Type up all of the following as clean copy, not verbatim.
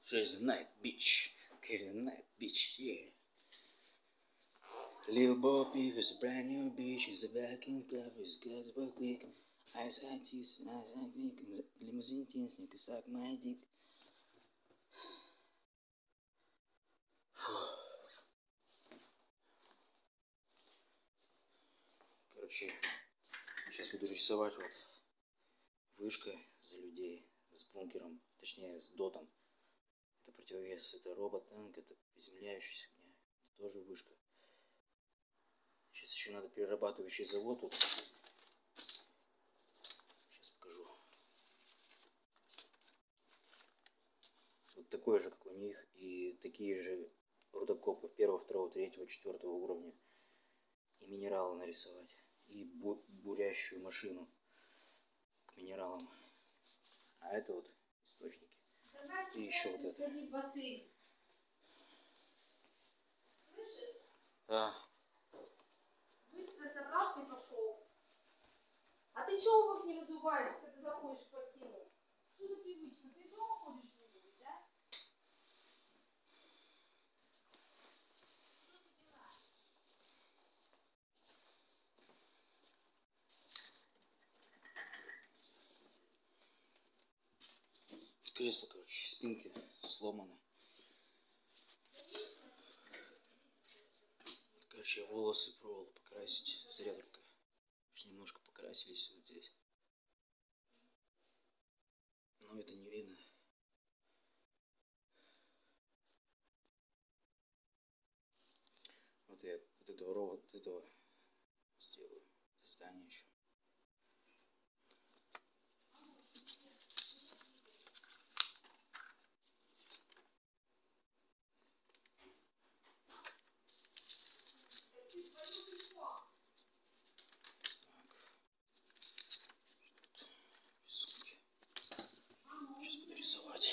Crazy night, bitch. Crazy night, bitch, yeah. Lil Bobby with a brand new bitch is a vacuum club with guys for click. Ice teeth, nice and quick, limousine teens, you can suck my dick. Короче, сейчас буду рисовать вот вышка за людей с бункером, точнее с дотом. Это противовес, это робот-танк, это приземляющийся, это тоже вышка. Сейчас еще надо перерабатывающий завод тут. Сейчас покажу. Вот такой же, как у них, и такие же рудокопы 1, 2, 3, 4 уровня. И минералы нарисовать. И бурящую машину к минералам. А это вот источники. И еще вот это. Слышишь? Да. Быстро собрался и пошел. А ты чего обувь не разуваешь, когда заходишь в квартиру? Что за привычка? Ты дома ходишь в обуви, да? Что ты делаешь? Кресло, короче, спинки сломаны. Короче, волосы пробовал покрасить. Зря только. Немножко покрасились вот здесь. Но это не видно. Вот я вот этого ровно вот этого сделаю. Здание еще. Сейчас буду рисовать.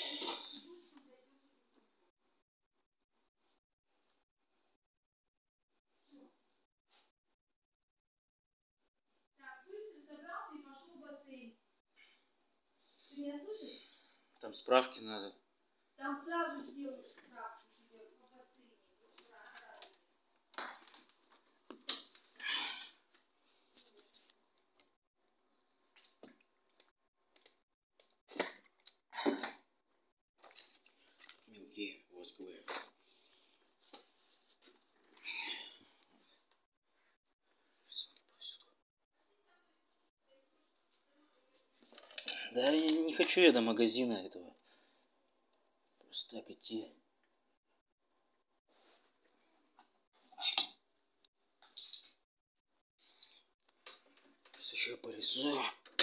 Так, быстро собрался и пошел в бассейн. Ты меня слышишь? Там справки надо. Там сразу сделаешь справку тебе по бассейне. Мелкие восковые. Да я не хочу я до магазина этого. Просто так идти. Сейчас еще порисую.